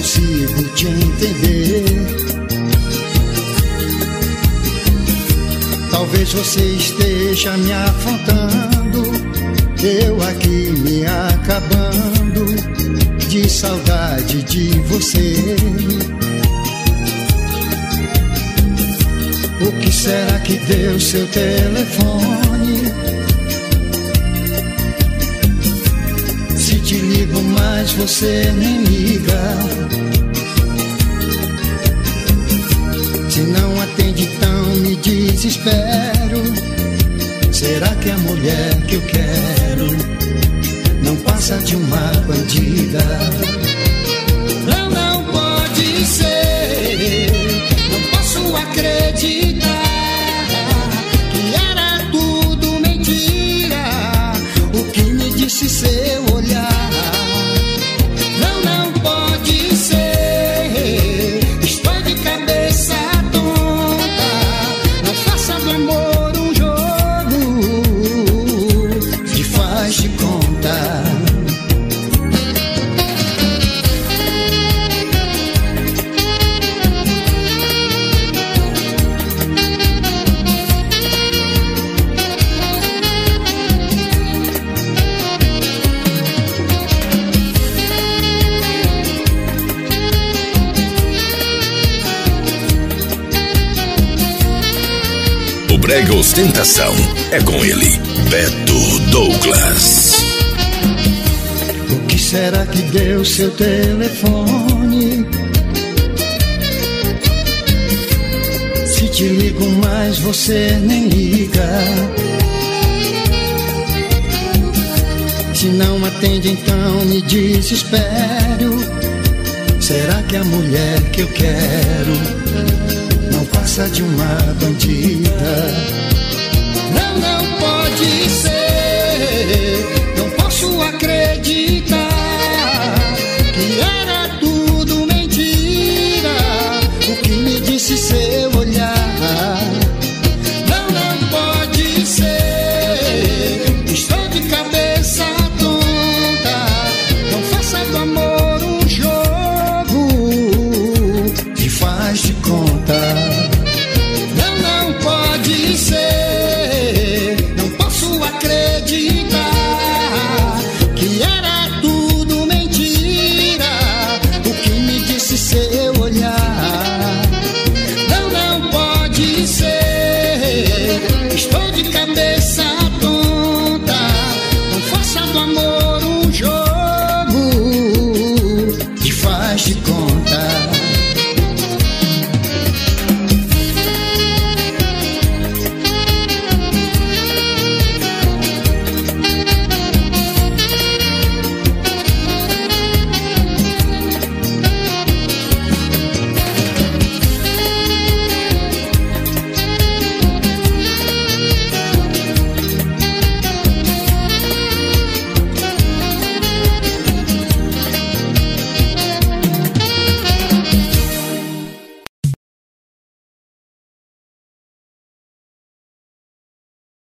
consigo te entender. Talvez você esteja me afrontando, eu aqui me acabando de saudade de você. O que será que deu seu telefone? Se te ligo mais você nem liga. Se não atende então me desespero. Será que a mulher que eu quero não passa de uma bandida? Não, não pode ser. Não posso acreditar que era tudo mentira o que me disse seu olhar. Não, não pode ser. Estou de cabeça tonta. Não faça do amor um jogo de faz de conta. Brega Ostentação é com ele, Beto Douglas. O que será que deu seu telefone? Se te ligo mais você nem liga. Se não atende então me desespero. Será que a mulher que eu quero não passa de uma bandida?